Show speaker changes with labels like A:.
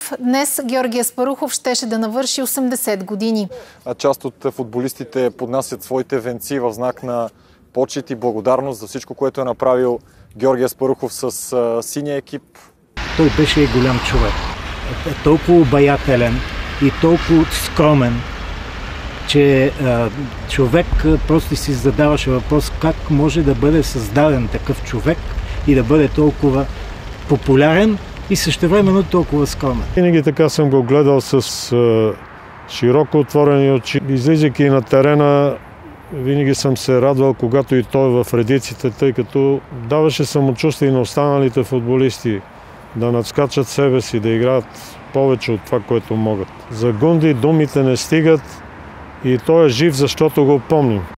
A: Днес Георги Аспарухов щеше да навърши 80 години.
B: Част от футболистите поднасят своите венци в знак на почет и благодарност за всичко, което е направил Георги Аспарухов с синия екип.
C: Той беше голям човек. Толкова обаятелен и толкова скромен, че човек просто си задаваше въпрос как може да бъде създаден такъв човек и да бъде толкова популярен и същевременно толкова скромен.
D: Винаги така съм го гледал с широко отворени очи. Излизайки на терена, винаги съм се радвал, когато и той е в редиците, тъй като даваше самочувствие на останалите футболисти да надскачат себе си, да играят повече от това, което могат. За Гунди думите не стигат и той е жив, защото го помним.